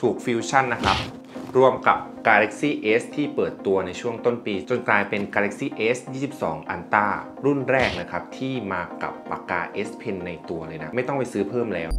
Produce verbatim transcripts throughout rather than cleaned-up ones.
ถูกฟิวชั่นนะครับรวมกับ Galaxy S ที่เปิดตัวในช่วงต้นปีจนกลายเป็น Galaxy S ยี่สิบสอง Ultra รุ่นแรกนะครับที่มากับปากกา S Pen ในตัวเลยนะไม่ต้องไปซื้อเพิ่มแล้ว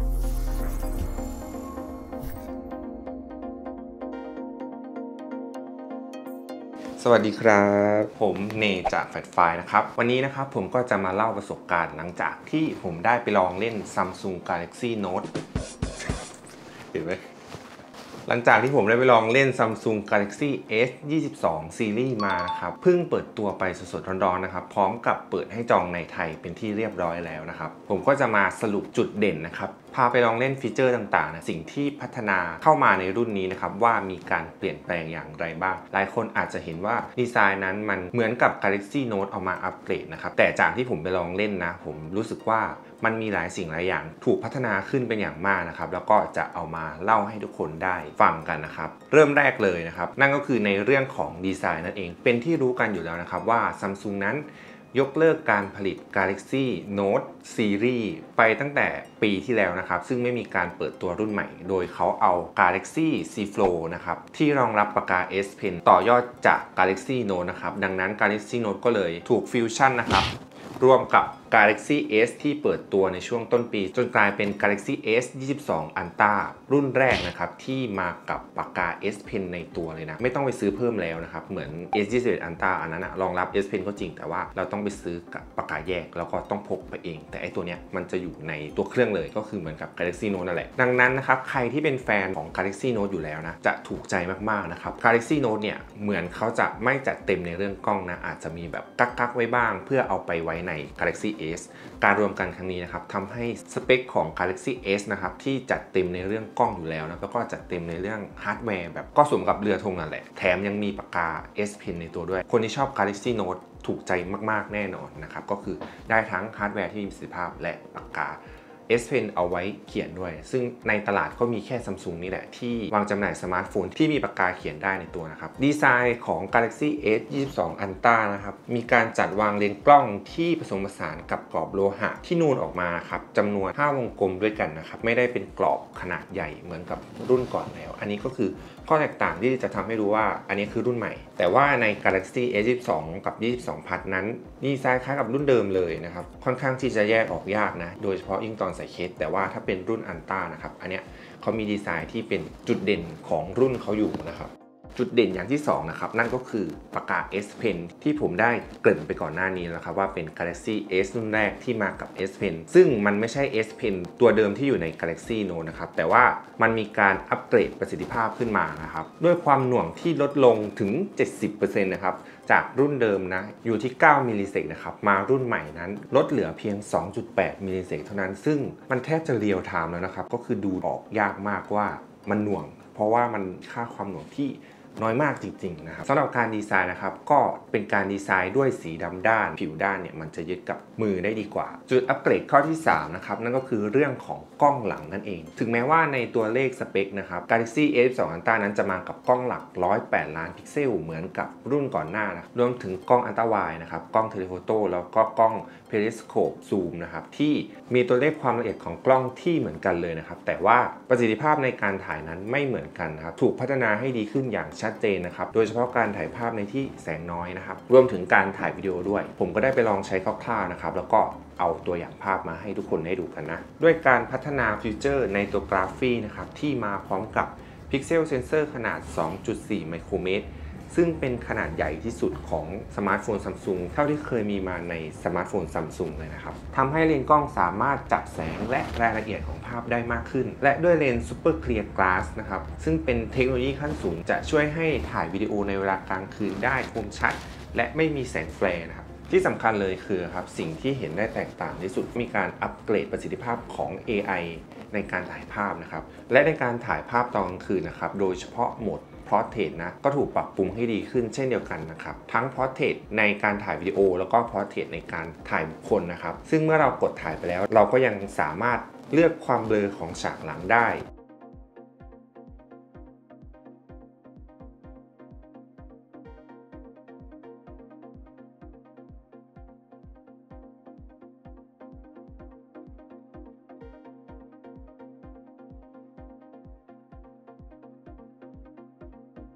สวัสดีครับผมเนจากแฟลชไฟล์นะครับวันนี้นะครับผมก็จะมาเล่าประสบการณ์หลังจากที่ผมได้ไปลองเล่น Samsung Galaxy Note เห็นไหมหลังจากที่ผมได้ไปลองเล่น Samsung Galaxy S ยี่สิบสอง Series มานะครับเพิ่งเปิดตัวไปสดๆร้อนๆนะครับพร้อมกับเปิดให้จองในไทยเป็นที่เรียบร้อยแล้วนะครับผมก็จะมาสรุปจุดเด่นนะครับพาไปลองเล่นฟีเจอร์ต่างๆนะสิ่งที่พัฒนาเข้ามาในรุ่นนี้นะครับว่ามีการเปลี่ยนแปลงอย่างไรบ้างหลายคนอาจจะเห็นว่าดีไซน์นั้นมันเหมือนกับ Galaxy Note เอามาอัปเกรดนะครับแต่จากที่ผมไปลองเล่นนะผมรู้สึกว่ามันมีหลายสิ่งหลายอย่างถูกพัฒนาขึ้นเป็นอย่างมากนะครับแล้วก็จะเอามาเล่าให้ทุกคนได้ฟังกันนะครับเริ่มแรกเลยนะครับนั่นก็คือในเรื่องของดีไซน์นั่นเองเป็นที่รู้กันอยู่แล้วนะครับว่า Samsung นั้นยกเลิกการผลิต Galaxy Note Series ไปตั้งแต่ปีที่แล้วนะครับซึ่งไม่มีการเปิดตัวรุ่นใหม่โดยเขาเอา Galaxy Z Flow นะครับที่รองรับปากกา S Pen ต่อยอดจาก Galaxy Note นะครับดังนั้น Galaxy Note ก็เลยถูกฟิวชั่นนะครับรวมกับ Galaxy S ที่เปิดตัวในช่วงต้นปีจนกลายเป็น Galaxy S ยี่สิบสอง Ultra รุ่นแรกนะครับที่มากับปากกา S Pen ในตัวเลยนะไม่ต้องไปซื้อเพิ่มแล้วนะครับเหมือน S ยี่สิบเอ็ด Ultra อันนั้นนะรองรับ S Pen ก็จริงแต่ว่าเราต้องไปซื้อกับปากกาแยกแล้วก็ต้องพกไปเองแต่ไอตัวเนี้ยมันจะอยู่ในตัวเครื่องเลยก็คือเหมือนกับ Galaxy Note นั่นแหละดังนั้นนะครับใครที่เป็นแฟนของ Galaxy Note อยู่แล้วนะจะถูกใจมากๆนะครับ Galaxy Note เนี่ยเหมือนเขาจะไม่จัดเต็มในเรื่องกล้องนะอาจจะมีแบบกักๆไว้บ้างเพื่อเอาไปไว้ใน Galaxy S การรวมกันครั้งนี้นะครับทำให้สเปคของ Galaxy S นะครับที่จัดเต็มในเรื่องกล้องอยู่แล้วนะแล้วก็จัดเต็มในเรื่องฮาร์ดแวร์แบบก็สมกับเรือธงนั่นแหละแถมยังมีปากกา S Pen ในตัวด้วยคนที่ชอบ Galaxy Note ถูกใจมากๆแน่นอนนะครับก็คือได้ทั้งฮาร์ดแวร์ที่มีประสิทธิภาพและปากกาS Pen เอาไว้เขียนด้วยซึ่งในตลาดก็มีแค่ Samsung นี่แหละที่วางจำหน่ายสมาร์ทโฟนที่มีปากกาเขียนได้ในตัวนะครับดีไซน์ของ Galaxy S ยี่สิบสอง Ultra นะครับมีการจัดวางเลนส์กล้องที่ผสมผสานกับกรอบโลหะที่นูนออกมาครับจำนวนห้าวงกลมด้วยกันนะครับไม่ได้เป็นกรอบขนาดใหญ่เหมือนกับรุ่นก่อนแล้วอันนี้ก็คือข้อแตกต่างที่จะทำให้รู้ว่าอันนี้คือรุ่นใหม่แต่ว่าใน Galaxy S ยี่สิบสอง กับ ยี่สิบสอง Plus นั้นดีไซน์คล้ายกับรุ่นเดิมเลยนะครับค่อนข้างที่จะแยกออกยากนะโดยเฉพาะยิ่งตอนใส่เคสแต่ว่าถ้าเป็นรุ่น Ultra นะครับอันเนี้ยเขามีดีไซน์ที่เป็นจุดเด่นของรุ่นเขาอยู่นะครับจุดเด่นอย่างที่สองนะครับนั่นก็คือปากกา S Pen ที่ผมได้เกริ่นไปก่อนหน้านี้แล้วครับว่าเป็น Galaxy S รุ่นแรกที่มากับ S Pen ซึ่งมันไม่ใช่ S Pen ตัวเดิมที่อยู่ใน Galaxy Note นะครับแต่ว่ามันมีการอัปเกรดประสิทธิภาพขึ้นมานะครับด้วยความหน่วงที่ลดลงถึง เจ็ดสิบเปอร์เซ็นต์ นะครับจากรุ่นเดิมนะอยู่ที่เก้ามิลลิเซกนะครับมารุ่นใหม่นั้นลดเหลือเพียง สองจุดแปดมิลลิเซกเท่านั้นซึ่งมันแทบจะเรียลไทม์แล้วนะครับก็คือดูออกยากมากว่ามันหน่วงเพราะว่ามันค่าความหน่วงที่น้อยมากจริงๆนะครับสำหรับการดีไซน์นะครับก็เป็นการดีไซน์ด้วยสีดำด้านผิวด้านเนี่ยมันจะยึดกับมือได้ดีกว่าจุดอัปเกรดข้อที่สามนะครับนั่นก็คือเรื่องของกล้องหลังนั่นเองถึงแม้ว่าในตัวเลขสเปคนะครับ Galaxy S ยี่สิบสอง Ultra นั้นจะมากับกล้องหลักหนึ่งร้อยแปดล้านพิกเซลเหมือนกับรุ่นก่อนหน้านะรวมถึงกล้อง Ultra Wide นะครับกล้องเทเลโฟโต้แล้วก็กล้อง Periscope Zoom นะครับที่มีตัวเลขความละเอียดของกล้องที่เหมือนกันเลยนะครับแต่ว่าประสิทธิภาพในการถ่ายนั้นไม่เหมือนกันนะครับถูกพัฒนาให้ดีขึ้นอย่างชัดเจนนะครับโดยเฉพาะการถ่ายภาพในที่แสงน้อยนะครับรวมถึงการถ่ายวิดีโอด้วยผมก็ได้ไปลองใช้คร่าวๆนะครับแล้วก็เอาตัวอย่างภาพมาให้ทุกคนได้ดูกันนะด้วยการพัฒนาฟีเจอร์ในตัวกราฟีนะครับที่มาพร้อมกับพิกเซลเซนเซอร์ขนาด สองจุดสี่ ไมโครเมตรซึ่งเป็นขนาดใหญ่ที่สุดของสมาร์ทโฟน Samsung เท่าที่เคยมีมาในสมาร์ทโฟน Samsung เลยนะครับทำให้เลนส์กล้องสามารถจับแสงและรายละเอียดของภาพได้มากขึ้นและด้วยเลนส์ Super Clear Glass นะครับซึ่งเป็นเทคโนโลยีขั้นสูงจะช่วยให้ถ่ายวิดีโอในเวลากลางคืนได้คมชัดและไม่มีแสงแฟลร์นะครับที่สำคัญเลยคือครับสิ่งที่เห็นได้แตกต่างที่สุดมีการอัปเกรดประสิทธิภาพของ เอ ไอ ในการถ่ายภาพนะครับและในการถ่ายภาพตอนกลางคืนนะครับโดยเฉพาะโหมดPortrait นะก็ถูกปรับปรุงให้ดีขึ้นเช่นเดียวกันนะครับทั้ง Portrait ในการถ่ายวิดีโอแล้วก็ Portrait ในการถ่ายบุคคลนะครับซึ่งเมื่อเรากดถ่ายไปแล้วเราก็ยังสามารถเลือกความเบลอของฉากหลังได้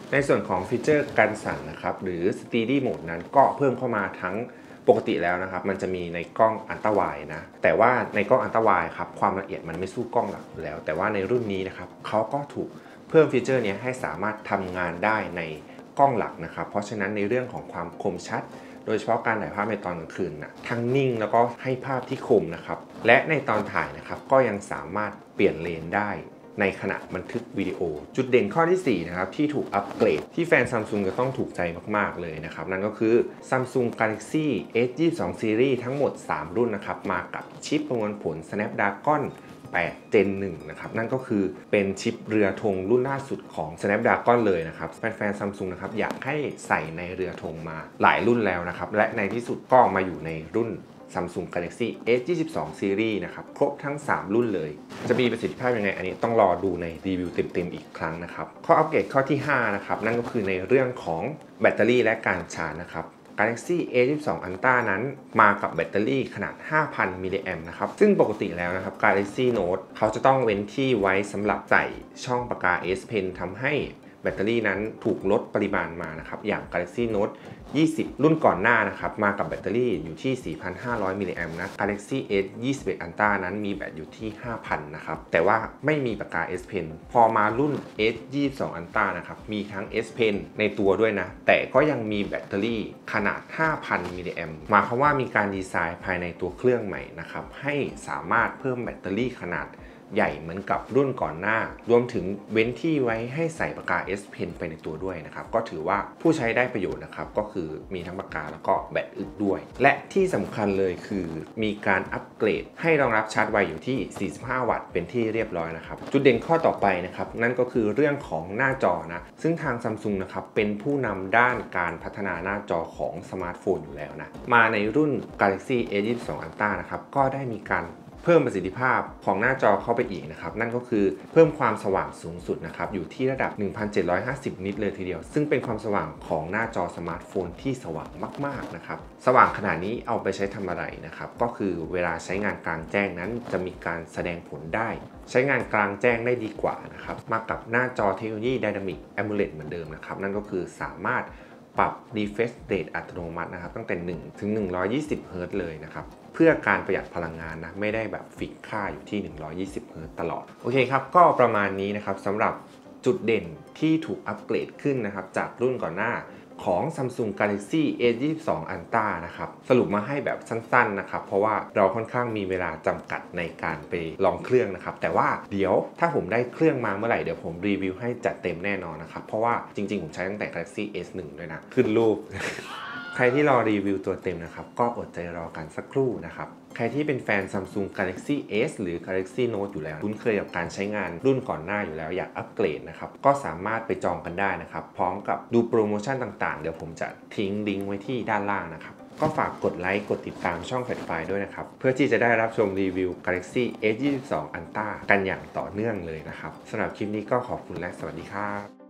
ในส่วนของฟีเจอร์การสั่นนะครับหรือ Steady Mode นั้นก็เพิ่มเข้ามาทั้งปกติแล้วนะครับมันจะมีในกล้องอัลตร้าไวด์นะแต่ว่าในกล้องอัลตร้าไวด์ครับความละเอียดมันไม่สู้กล้องหลักอยู่แล้วแต่ว่าในรุ่นนี้นะครับเขาก็ถูกเพิ่มฟีเจอร์นี้ให้สามารถทำงานได้ในกล้องหลักนะครับเพราะฉะนั้นในเรื่องของความคมชัดโดยเฉพาะการถ่ายภาพในตอนกลางคืนนะทั้งนิ่งแล้วก็ให้ภาพที่คมนะครับและในตอนถ่ายนะครับก็ยังสามารถเปลี่ยนเลนได้ในขณะบันทึกวิดีโอจุดเด่นข้อที่สี่นะครับที่ถูกอัปเกรดที่แฟน Samsung จะต้องถูกใจมากๆเลยนะครับนั่นก็คือ Samsung Galaxy เอส ยี่สิบสอง Series ทั้งหมดสามรุ่นนะครับมากับชิปประมวลผล Snapdragon แปด เจน หนึ่ง นะครับนั่นก็คือเป็นชิปเรือธงรุ่นล่าสุดของ Snapdragon เลยนะครับแฟนๆ Samsung นะครับอยากให้ใส่ในเรือธงมาหลายรุ่นแล้วนะครับและในที่สุดก็มาอยู่ในรุ่นSamsung Galaxy เอส ยี่สิบสอง Series นะครับครบทั้งสามรุ่นเลยจะมีประสิทธิภาพยังไงอันนี้ต้องรอดูในรีวิวเต็มๆอีกครั้งนะครับข้ออัปเกรดข้อที่ห้านะครับนั่นก็คือในเรื่องของแบตเตอรี่และการชาร์จนะครับ Galaxy เอ ยี่สิบสอง Ultra นั้นมากับแบตเตอรี่ขนาด ห้าพัน มิลลิแอมป์นะครับซึ่งปกติแล้วนะครับ Galaxy Note เขาจะต้องเว้นที่ไว้สำหรับใส่ช่องปากกา S Pen ทำให้แบตเตอรี่นั้นถูกลดปริมาณมานะครับอย่าง Galaxy Note ยี่สิบ รุ่นก่อนหน้านะครับมากับแบตเตอรี่อยู่ที่ สี่พันห้าร้อย มิลลิแอมป์นะ Galaxy เอส ยี่สิบเอ็ด Ultra นั้นมีแบตอยู่ที่ ห้าพัน นะครับแต่ว่าไม่มีปากกา S Pen พอมารุ่น เอส ยี่สิบสอง Ultra นะครับมีทั้ง S Pen ในตัวด้วยนะแต่ก็ยังมีแบตเตอรี่ขนาด ห้าพัน มิลลิแอมป์หมายความว่ามีการดีไซน์ภายในตัวเครื่องใหม่นะครับให้สามารถเพิ่มแบตเตอรี่ขนาดใหญ่เหมือนกับรุ่นก่อนหน้ารวมถึงเว้นที่ไว้ให้ใส่ปากกา S Pen ไปในตัวด้วยนะครับก็ถือว่าผู้ใช้ได้ประโยชน์นะครับก็คือมีทั้งปากกาแล้วก็แบตอึดด้วยและที่สำคัญเลยคือมีการอัปเกรดให้รองรับชาร์จไวอยู่ที่สี่สิบห้าวัตต์เป็นที่เรียบร้อยนะครับจุดเด่นข้อต่อไปนะครับนั่นก็คือเรื่องของหน้าจอนะซึ่งทาง Samsung นะครับเป็นผู้นำด้านการพัฒนาหน้าจอของสมาร์ทโฟนอยู่แล้วนะมาในรุ่น Galaxy เอ ยี่สิบสอง Ultra นะครับก็ได้มีการเพิ่มประสิทธิภาพของหน้าจอเข้าไปอีกนะครับนั่นก็คือเพิ่มความสว่างสูงสุดนะครับอยู่ที่ระดับ หนึ่งพันเจ็ดร้อยห้าสิบ นิตเลยทีเดียวซึ่งเป็นความสว่างของหน้าจอสมาร์ทโฟนที่สว่างมากๆนะครับสว่างขนาดนี้เอาไปใช้ทำอะไรนะครับก็คือเวลาใช้งานกลางแจ้งนั้นจะมีการแสดงผลได้ใช้งานกลางแจ้งได้ดีกว่านะครับมากับหน้าจอเทคโนโลยี Dynamic AMOLED เหมือนเดิมนะครับนั่นก็คือสามารถปรับ refresh rate อัตโนมัตินะครับตั้งแต่หนึ่งถึงหนึ่งร้อยยี่สิบเฮิร์ตซ์เลยนะครับเพื่อการประหยัดพลังงานนะไม่ได้แบบฟิกค่าอยู่ที่หนึ่งร้อยยี่สิบเฮิร์ตซ์ตลอดโอเคครับก็ประมาณนี้นะครับสำหรับจุดเด่นที่ถูกอัปเกรดขึ้นนะครับจากรุ่นก่อนหน้าของ Samsung Galaxy เอ ยี่สิบสอง Ultra นะครับสรุปมาให้แบบสั้นๆนะครับเพราะว่าเราค่อนข้างมีเวลาจำกัดในการไปลองเครื่องนะครับแต่ว่าเดี๋ยวถ้าผมได้เครื่องมาเมื่อไหร่เดี๋ยวผมรีวิวให้จัดเต็มแน่นอนนะครับเพราะว่าจริงๆผมใช้ตั้งแต่ Galaxy เอส หนึ่ง ด้วยนะขึ้นรูป ใครที่รอรีวิวตัวเต็มนะครับก็อดใจรอกันสักครู่นะครับใครที่เป็นแฟน Samsung Galaxy เอส หรือ Galaxy Note อยู่แล้วคุ้นเคยกับการใช้งานรุ่นก่อนหน้าอยู่แล้วอยากอัปเกรดนะครับก็สามารถไปจองกันได้นะครับพร้อมกับดูโปรโมชั่นต่างๆเดี๋ยวผมจะทิ้งลิงก์ไว้ที่ด้านล่างนะครับก็ฝากกดไลค์กดติดตามช่องแฟลชไฟล์ด้วยนะครับเพื่อที่จะได้รับชมรีวิว Galaxy เอส ยี่สิบสอง Ultra กันอย่างต่อเนื่องเลยนะครับสำหรับคลิปนี้ก็ขอบคุณและสวัสดีครับ